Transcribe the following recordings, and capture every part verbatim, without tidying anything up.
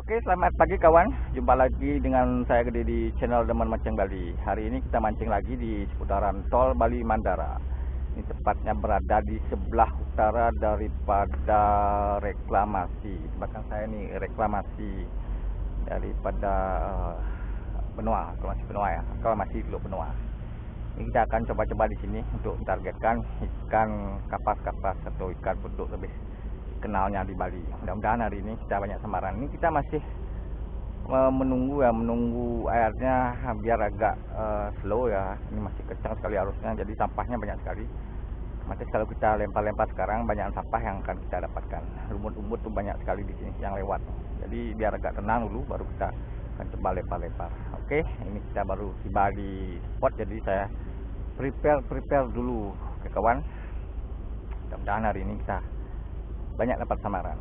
Oke, selamat pagi kawan. Jumpa lagi dengan saya Gede di channel Demen Mancing Bali. Hari ini kita mancing lagi di seputaran Tol Bali Mandara. Ini tepatnya berada di sebelah utara daripada reklamasi. Di belakang saya ini reklamasi daripada uh, benua, reklamasi benua ya. Reklamasi Teluk Benua. Ini kita akan coba-coba di sini untuk mentargetkan ikan kapas-kapas atau ikan beduk lebih kenalnya di Bali. Mudah-mudahan hari ini kita banyak samaran. Ini kita masih uh, menunggu ya, menunggu airnya biar agak uh, slow ya. Ini masih kencang sekali arusnya, jadi sampahnya banyak sekali. Nanti kalau kita lempar-lempar sekarang, banyak sampah yang akan kita dapatkan. Lumut-lumut tuh banyak sekali di sini yang lewat. Jadi biar agak tenang dulu, baru kita akan coba lempar-lempar. Oke, ini kita baru tiba di spot, jadi saya prepare-prepare dulu ke kawan. Mudah-mudahan hari ini kita banyak dapat samaran.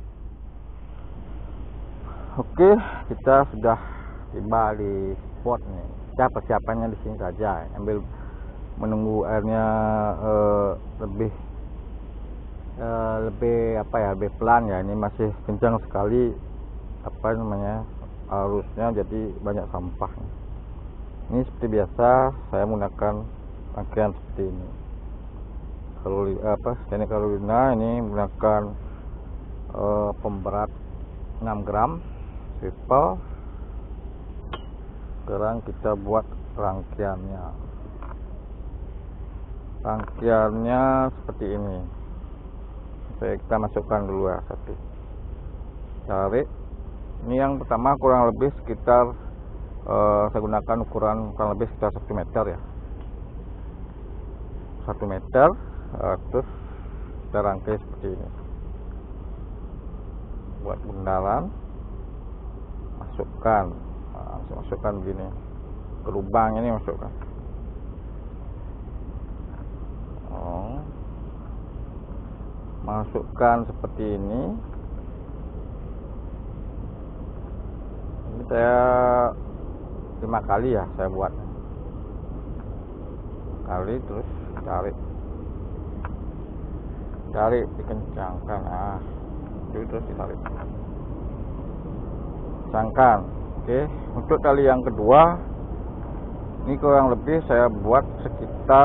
Oke, kita sudah tiba di spot nih. Kita persiapannya di sini saja, ambil menunggu airnya uh, lebih uh, lebih apa ya, lebih pelan ya. Ini masih kencang sekali apa namanya arusnya, jadi banyak sampah. Ini seperti biasa saya menggunakan rangkaian seperti ini. Kalau apa teknik Carolina ini menggunakan uh, pemberat enam gram triple. Sekarang kita buat rangkaiannya. Rangkaiannya seperti ini. Oke, kita masukkan dulu ya satu. Tarik. Ini yang pertama kurang lebih sekitar uh, saya gunakan ukuran kurang lebih sekitar satu meter ya. Satu meter. Uh, terus kita rangkai seperti ini, buat bundaran, masukkan, nah, masukkan begini ke lubang ini, masukkan. Oh, masukkan seperti ini. Ini saya lima kali ya saya buat kali, terus tarik. Tarik, dikencangkan, ah, itu terus ditarik, kencangkan. Oke, untuk tali yang kedua, ini kurang lebih saya buat sekitar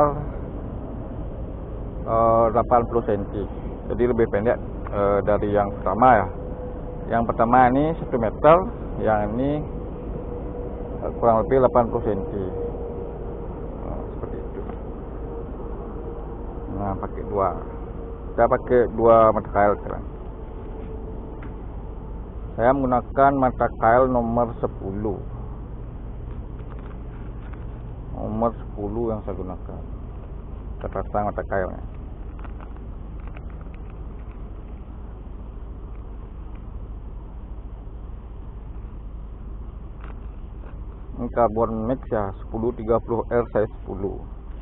uh, delapan puluh sentimeter, jadi lebih pendek uh, dari yang pertama ya. Yang pertama ini satu meter, yang ini uh, kurang lebih delapan puluh sentimeter. Nah, seperti itu. Nah, pakai dua. Kita pakai dua mata kail sekarang. Saya menggunakan mata kail nomor sepuluh. Nomor sepuluh yang saya gunakan. Kita pasang mata kailnya. Ini karbon mix ya, sepuluh tiga puluh R size sepuluh.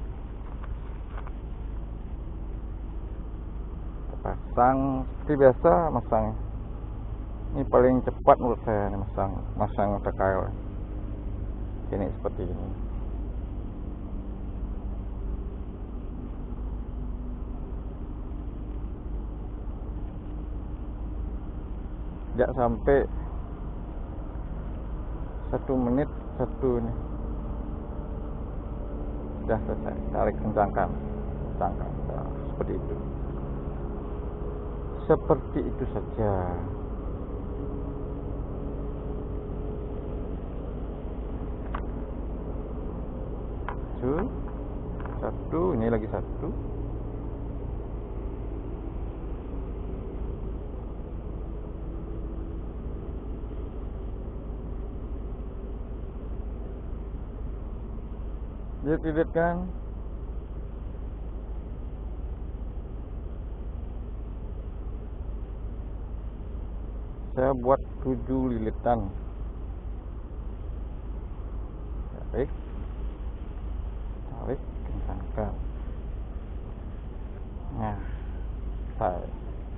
Pasang seperti biasa masang. Ini paling cepat menurut saya nih, masang masang mata kail ini seperti ini. Tidak sampai satu menit satu ini sudah selesai. Tarik, kencangkan, kencangkan, nah, seperti itu. Seperti itu saja. Satu, satu, ini lagi satu. Lihat-lihat kan. Saya buat tujuh lilitan. Tarik, tarik, kencangkan. Nah, tarik.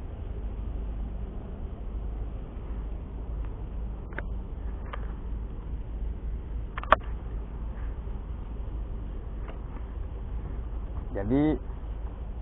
Jadi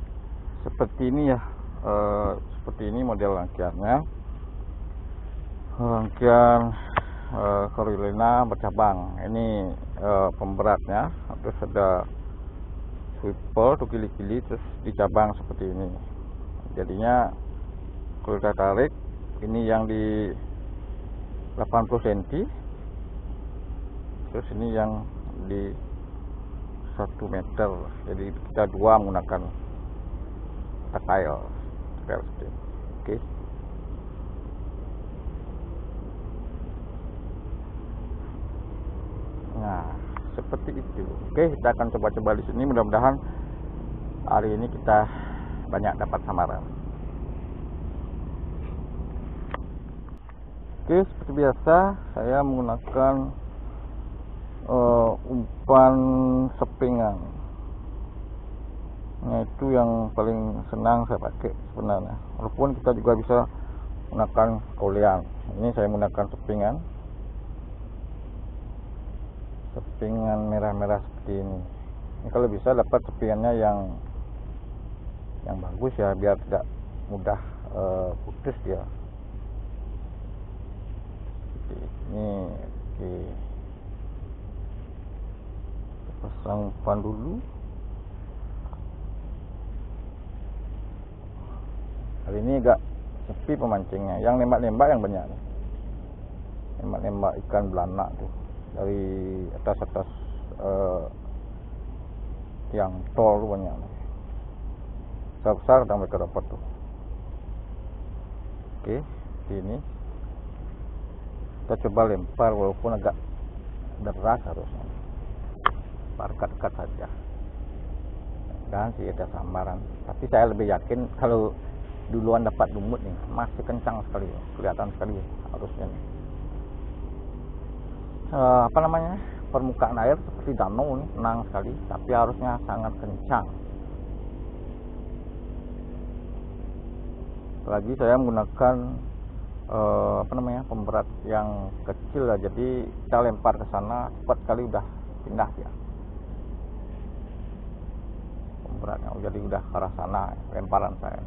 seperti ini ya, e, seperti ini model rangkaiannya. rangkaian uh, Coriolis bercabang. Ini uh, pemberatnya, terus ada swivel tuh kili-kili, terus dicabang seperti ini. Jadinya kalau kita tarik, ini yang di delapan puluh sentimeter, terus ini yang di satu meter. Jadi kita dua menggunakan takail takail seperti ini. Oke. Nah, seperti itu. Oke, kita akan coba-coba di sini. Mudah-mudahan hari ini kita banyak dapat samaran. Oke, seperti biasa saya menggunakan uh, umpan sepingan. Nah, itu yang paling senang saya pakai sebenarnya. Walaupun kita juga bisa menggunakan kaulian. Ini saya menggunakan sepingan. Sepingan merah-merah seperti ini. Ini kalau bisa dapat sepingannya yang yang bagus ya, biar tidak mudah uh, putus dia. Ini oke, pasang umpan dulu. Hari ini agak sepi pemancingnya. Yang nembak-nembak yang banyak, nembak-nembak ikan belanak tuh dari atas-atas uh, tiang tol tuh banyak. Besar-besar dan mereka dapat tuh. Oke, ini kita coba lempar walaupun agak deras harusnya. Dekat-dekat saja. Dan sih ada samaran. Tapi saya lebih yakin kalau duluan dapat lumut nih, masih kencang sekali, kelihatan sekali harusnya nih. Uh, apa namanya? Permukaan air seperti danau nih, tenang sekali, tapi harusnya sangat kencang. Lagi saya menggunakan Uh, apa namanya pemberat yang kecil lah, jadi kita lempar ke sana cepat sekali udah pindah ya pemberatnya. Oh, jadi udah ke arah sana lemparan saya.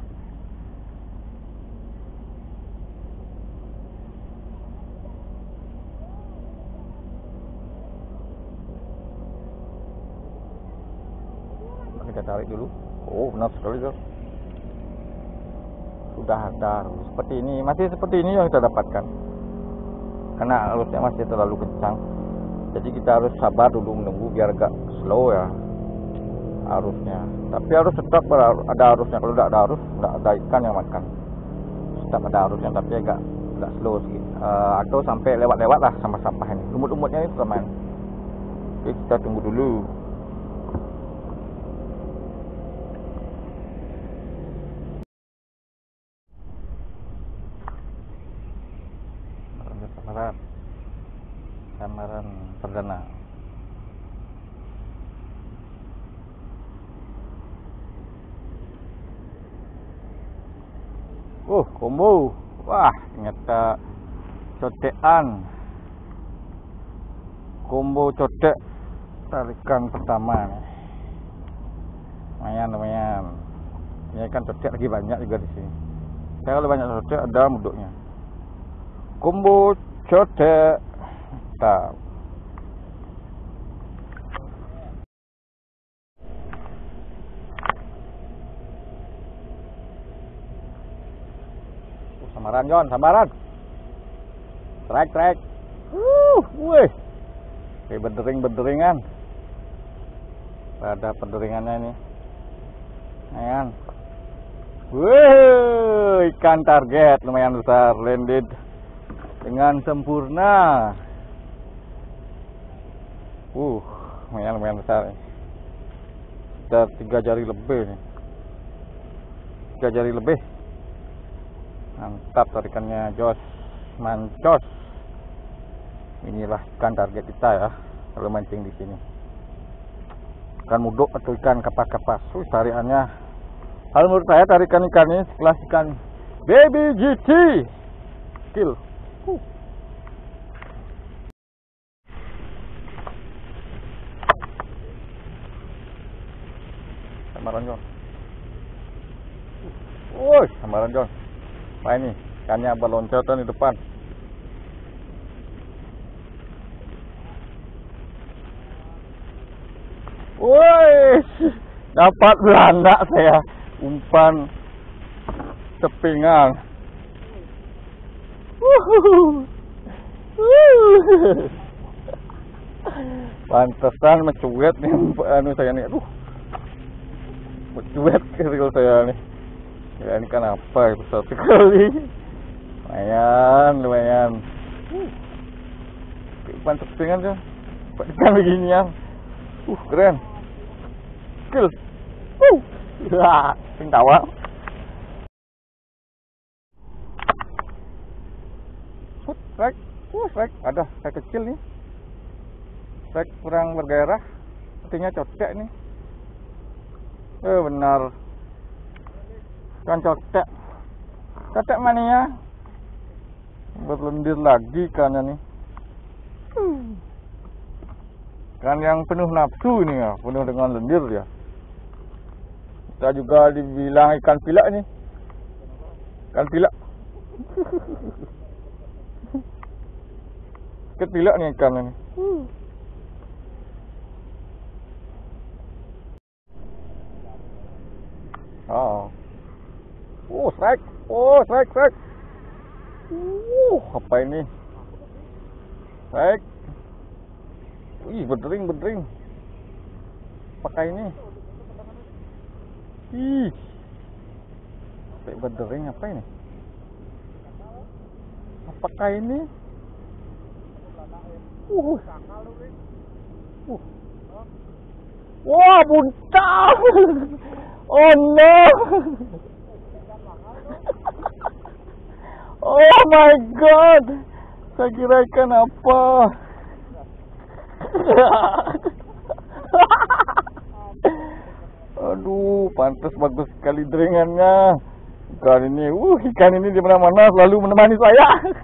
Kita tarik dulu. Oh, benar sekali guys. Sudah ada seperti ini, masih seperti ini yang kita dapatkan karena arusnya masih terlalu kencang, jadi kita harus sabar dulu menunggu biar agak slow ya arusnya, tapi harus tetap ada arusnya. Kalau tidak ada arus, tidak ada ikan yang makan. Tetap ada arusnya tapi agak agak slow sedikit, uh, atau sampai lewat-lewat lah sama sampah ini, lumut-lumutnya ini teman. Oke, kita tunggu dulu. Samaran, samaran perdana. Oh, combo. Wah, ternyata cotekan. Combo cotek tarikan pertama nih. Lumayan, lumayan. Ini kan cotek lagi banyak juga di sini. Saya kalau banyak cotek ada muduknya. Combo cotek. Mantap. Samaran Jon, samaran. Trek, trek. Uh, wih. Kayak berdering-berderingan. Ada berderingannya ini. Ayan. Wih, ikan target lumayan besar, landed dengan sempurna. Uh, lumayan lumayan besar. Sudah tiga jari lebih nih. Tiga jari lebih. Mantap tarikannya, Jos. Mancos. Inilah ikan target kita ya kalau mancing di sini. Ikan muduk atau ikan kapas-kapas. Uh, tarikannya. Kalau menurut saya tarikan ikan ini sekelas ikan baby G T. Kill. Uh. Samaran Jon. Woi, samaran Jon. Apa ini? Ikannya berloncatan di depan. Woi, dapat Belanda saya, umpan sepingan. Pantesan mencuet nih anu saya nih. Aduh. Mencuet kecil saya nih. Ya ini kan apa itu satu kali. Lumayan, lumayan. Umpan sepingan tuh. Ikan beginian. Uh, keren. Skill. Uh. Wah, sing tawa. Strike, uh, strike, ada strike kecil nih, strike kurang bergairah, artinya cotek nih. Eh benar, kan cotek, cotek mania, berlendir lagi ikannya nih, kan yang penuh nafsu nih ya, penuh dengan lendir ya. Kita juga dibilang ikan pilak nih, ikan pilak. Ketilak nih ikan ini. Hmm. Oh. Oh, strike. Oh, strike, strike. Uh, apa ini? Strike. Wih, berdering, berdering. Pakai ini. Ih. Sampai berdering apa ini? Apakah ini? Uh. Uh. Wah, buntang. Oh no. Oh my god. Saya kira ikan apa? Aduh, pantas bagus sekali deringannya. Ikan ini, uh, ikan ini di mana-mana selalu menemani saya.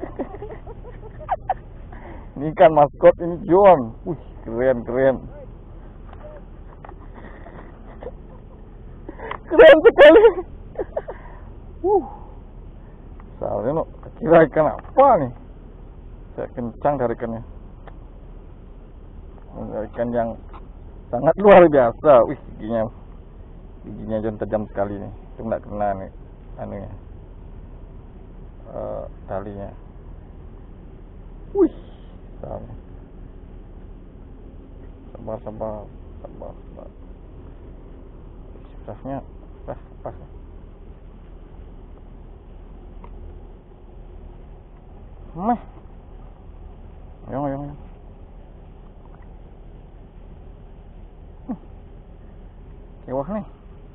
Ini kan maskot ini John. Wih, keren keren. Keren sekali. Uh. Soalnya no, kira ikan apa nih? Saya kencang dari ikannya. Ini ikan yang sangat luar biasa. Wih, giginya giginya John tajam sekali nih. Itu nggak kena nih anunya. Uh, talinya. Wih. Sabar, sabar, sabar, sabar. Susahnya pas, pas. Meh. Ayo, ayo, ayo. Kewah nih.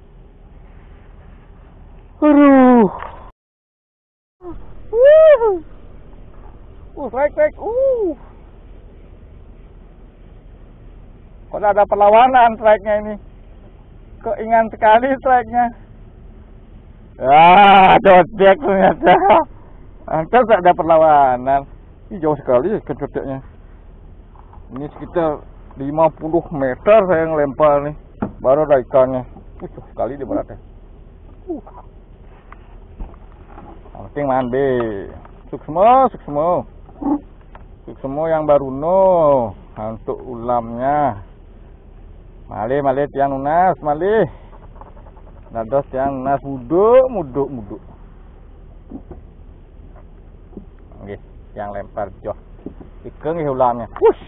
Aduh. Uh, strike, strike. Uh. Kok ada perlawanan strike-nya ini? Kok ingat sekali strike-nya? Ah, cocek ternyata. Antas ada perlawanan. Ini jauh sekali kecoceknya. Ini sekitar lima puluh meter saya ngelempar nih. Baru ada ikannya. Ucuh sekali di beratnya. Uh. Penting mandi. Suksmo, suksmo. Suksmo yang baru no. Untuk ulamnya. Malih, malih tiang nunas, malih. Dados tiang nunas muduk, muduk, muduk. Oke, yang lempar joh. Ikan nggih ulamnya. Wush.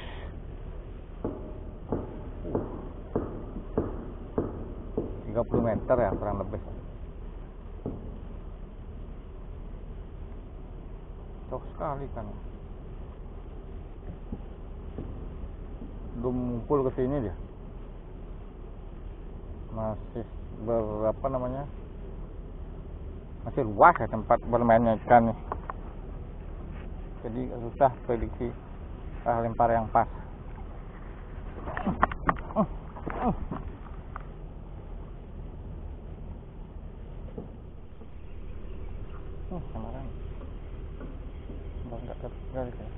tiga puluh meter ya kurang lebih. Jauh sekali kan. Belum ngumpul ke sini dia. Masih berapa namanya? Masih luas ya tempat bermainnya ikan nih. Jadi susah prediksi ah, lempar yang pas. Uh, uh, uh. Uh, kemarin enggak tergali ya.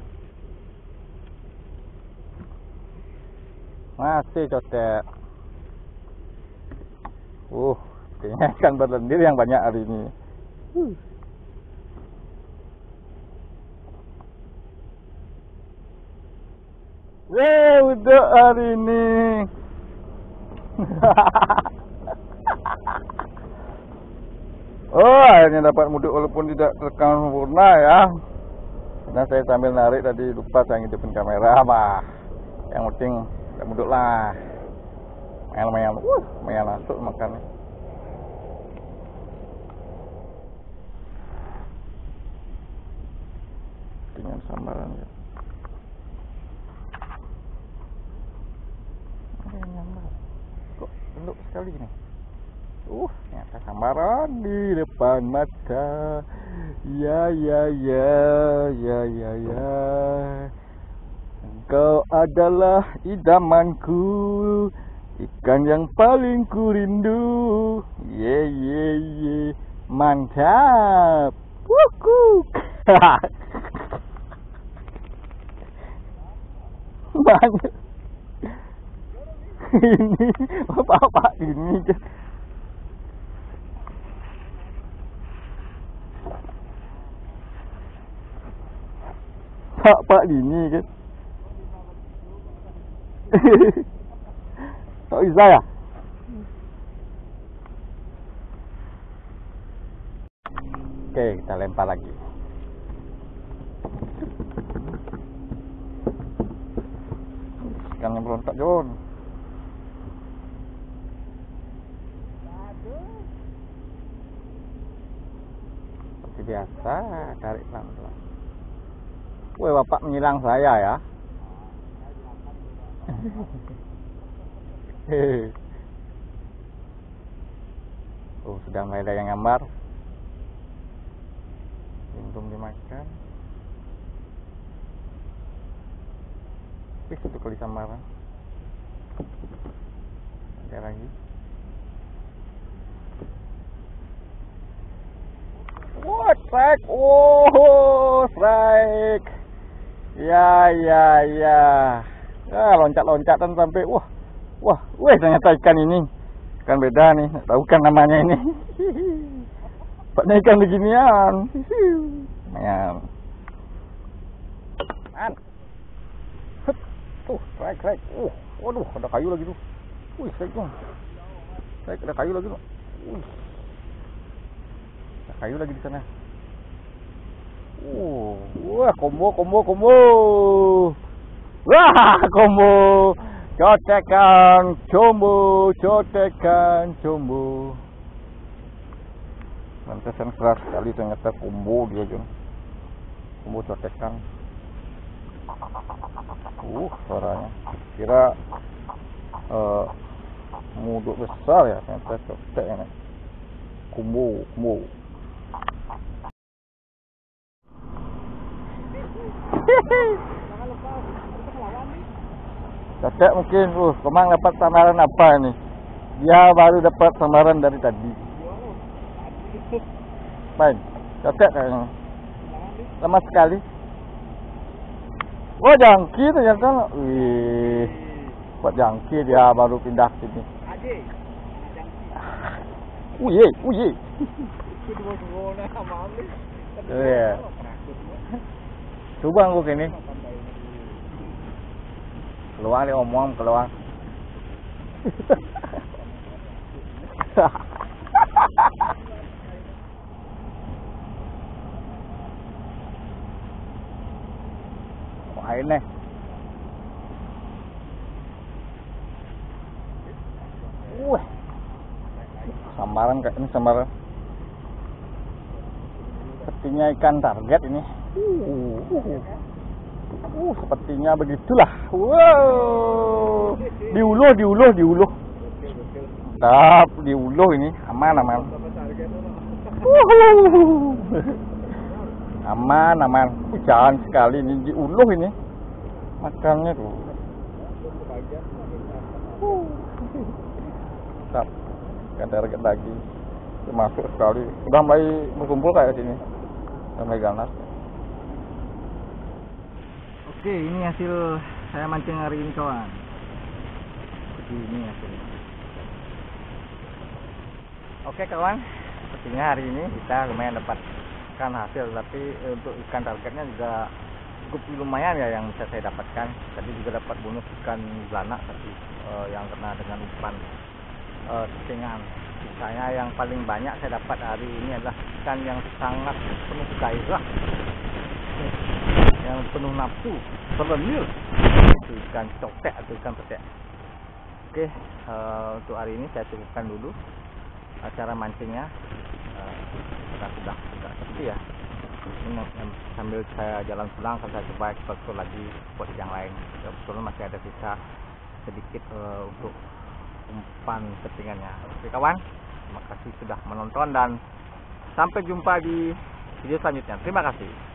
Masih cotek. Uh, kayaknya ikan berlendir yang banyak hari ini. Uh. Weh, udah hari ini. Oh, akhirnya dapat muduk walaupun tidak terekam sempurna ya. Karena saya sambil narik tadi lupa saya ngidupin kamera, bah. Yang penting tidak muduk lah. Mayan-mayan, uh, mayan masuk makannya. Dengan sambaran ya. Kok enduk sekali gini? Uh, ternyata sambaran di depan mata. Ya ya ya ya ya ya. Engkau adalah idamanku, ikan yang paling ku rindu. Ye ye ye, mantap. Wukuk. Banyak. Ini bapak ini kan. Pak ini kan. Tak bisa ya? Oke, kita lempar lagi. Ikannya berontak, John. Seperti biasa, tarik pelan-pelan. Woi, bapak menyilang saya ya. Oh, sudah mulai ada yang gambar. Belum dimakan. Tapi satu kali sambaran. Ada lagi. Wah, strike. Oh, strike. Ya, ya, ya. Ah, loncat-loncatan sampai wah. Wah, weh ternyata ikan ini. Ikan beda nih, tak tahu kan namanya ini. Paknya ikan beginian. Lumayan. Man. Hup. Tuh, strike, strike. Uh, waduh, ada kayu lagi tuh. Wih, strike dong. Strike, ada kayu lagi tuh. Wih. Ada kayu lagi di sana. Uh, wah, combo, combo, combo. Wah, combo. Cotekan, combo, cotekan, combo. Mantesan keras sekali ternyata combo dia, Jon. Combo cotekan. Uh, suaranya. Kira uh, muduk besar ya, ternyata cotek ini. Combo, combo. Cotek mungkin, uh, Komang dapat sambaran apa ini? Dia baru dapat sambaran dari tadi. Main, cotek kayaknya. Lama sekali. Oh, jangki ternyata. Wih, buat jangki dia baru pindah sini. Uye, uye. Iya. Coba aku gini. Keluar dia omong, keluar. Wah, ini. Wah. Sambaran kayak ini sambaran. Sepertinya ikan target ini. Uh, uh, uh, sepertinya begitulah. Wow, diuluh, diuluh, diuluh. Tap, diuluh ini aman, aman. Uh, aman, aman. Jangan sekali ini diuluh ini. Makannya tuh. Uh, tap, ikan target lagi. Masuk sekali. Udah mulai berkumpul kayak sini. Udah mulai ganas. Oke, ini hasil saya mancing hari ini, kawan. Seperti ini hasilnya. Oke kawan, sepertinya hari ini kita lumayan dapatkan hasil, tapi untuk ikan targetnya juga cukup lumayan ya yang bisa saya dapatkan. Tadi juga dapat bonus ikan belanak tapi uh, yang kena dengan umpan uh, setengah. Sisanya yang paling banyak saya dapat hari ini adalah ikan yang sangat penuh gairah, yang penuh nafsu, selenir, itu ikan coktek atau ikan petek. Oke, uh, untuk hari ini saya cukupkan dulu acara mancingnya. Uh, kita sudah sudah sepi ya. Ini sambil saya jalan pulang, kalau saya coba eksplor lagi spot yang lain. Kebetulan masih ada sisa sedikit uh, untuk umpan settingannya. Oke kawan, terima kasih sudah menonton dan sampai jumpa di video selanjutnya. Terima kasih.